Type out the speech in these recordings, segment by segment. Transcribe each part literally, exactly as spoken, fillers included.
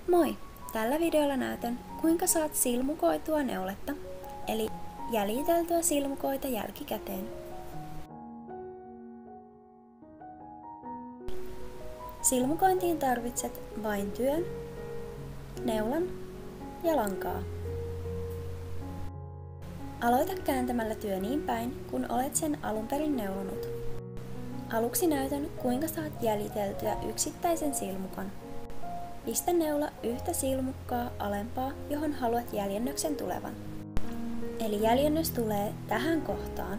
Moi! Tällä videolla näytän, kuinka saat silmukoitua neuletta, eli jäljiteltyä silmukoita jälkikäteen. Silmukointiin tarvitset vain työn, neulan ja lankaa. Aloita kääntämällä työ niin päin, kun olet sen alun perin neulonut. Aluksi näytän, kuinka saat jäljiteltyä yksittäisen silmukan. Pistä neula yhtä silmukkaa alempaa, johon haluat jäljennöksen tulevan. Eli jäljennös tulee tähän kohtaan.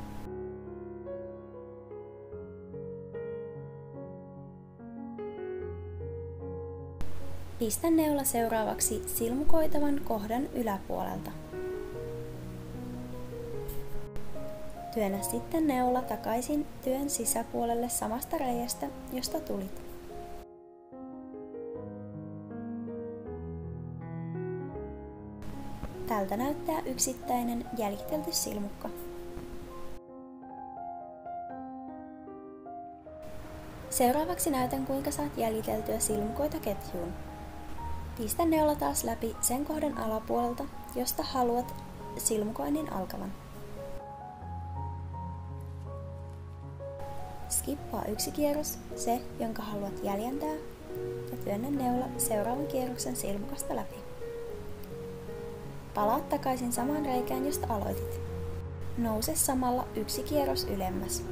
Pistä neula seuraavaksi silmukoitavan kohdan yläpuolelta. Työnnä sitten neula takaisin työn sisäpuolelle samasta reiästä, josta tulit. Tältä näyttää yksittäinen jäljitelty silmukka. Seuraavaksi näytän, kuinka saat jäljiteltyä silmukoita ketjuun. Pistä neula taas läpi sen kohdan alapuolelta, josta haluat silmukoinnin alkavan. Skippaa yksi kierros, se jonka haluat jäljentää, ja työnnä neula seuraavan kierroksen silmukasta läpi. Palaa takaisin samaan reikään, josta aloitit. Nouse samalla yksi kierros ylemmäs.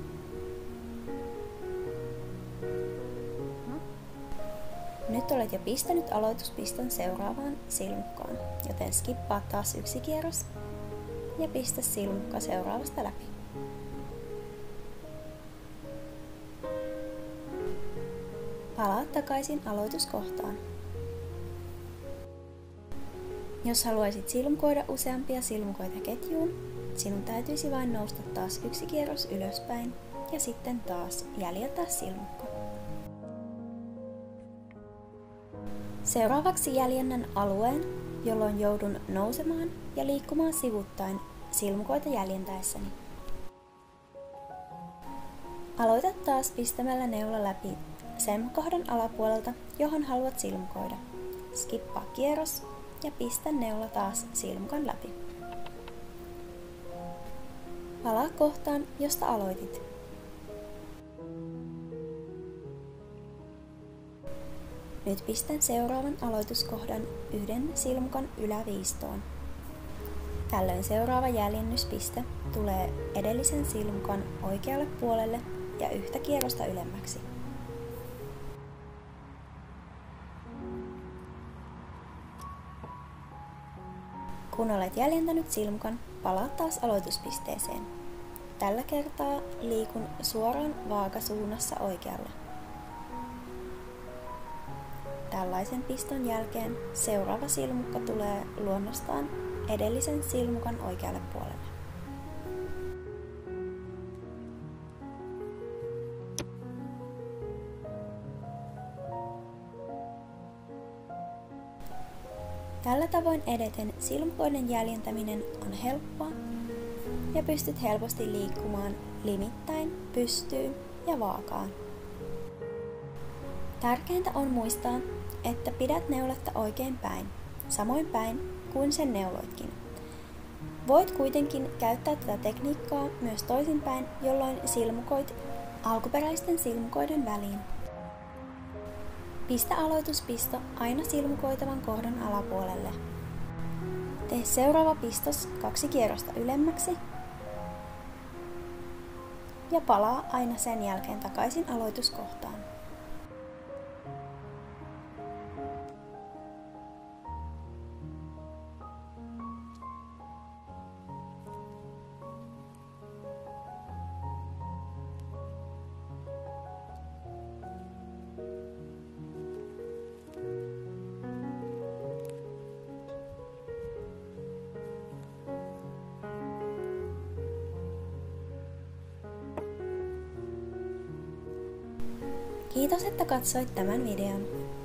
Nyt olet jo pistänyt aloituspiston seuraavaan silmukkaan, joten skippaa taas yksi kierros ja pistä silmukka seuraavasta läpi. Palaa takaisin aloituskohtaan. Jos haluaisit silmukoida useampia silmukoita ketjuun, sinun täytyisi vain nousta taas yksi kierros ylöspäin ja sitten taas jäljentää silmukka. Seuraavaksi jäljennän alueen, jolloin joudun nousemaan ja liikkumaan sivuttain silmukoita jäljentäessäni. Aloita taas pistämällä neula läpi sen kohdan alapuolelta, johon haluat silmukoida. Skippaa kierros ja pistä neula taas silmukan läpi. Palaa kohtaan, josta aloitit. Nyt pistän seuraavan aloituskohdan yhden silmukan yläviistoon. Tällöin seuraava jäljennyspiste tulee edellisen silmukan oikealle puolelle ja yhtä kierrosta ylemmäksi. Kun olet jäljentänyt silmukan, palaa taas aloituspisteeseen. Tällä kertaa liikun suoraan vaakasuunnassa oikealle. Tällaisen piston jälkeen seuraava silmukka tulee luonnostaan edellisen silmukan oikealle puolelle. Tällä tavoin edeten silmukoiden jäljentäminen on helppoa ja pystyt helposti liikkumaan limittäin, pystyyn ja vaakaan. Tärkeintä on muistaa, että pidät neuletta oikein päin, samoin päin kuin sen neuloitkin. Voit kuitenkin käyttää tätä tekniikkaa myös toisinpäin, jolloin silmukoit alkuperäisten silmukoiden väliin. Pistä aloituspisto aina silmukoitavan kohdan alapuolelle. Tee seuraava pistos kaksi kierrosta ylemmäksi ja palaa aina sen jälkeen takaisin aloituskohtaan. Kiitos, että katsoit tämän videon.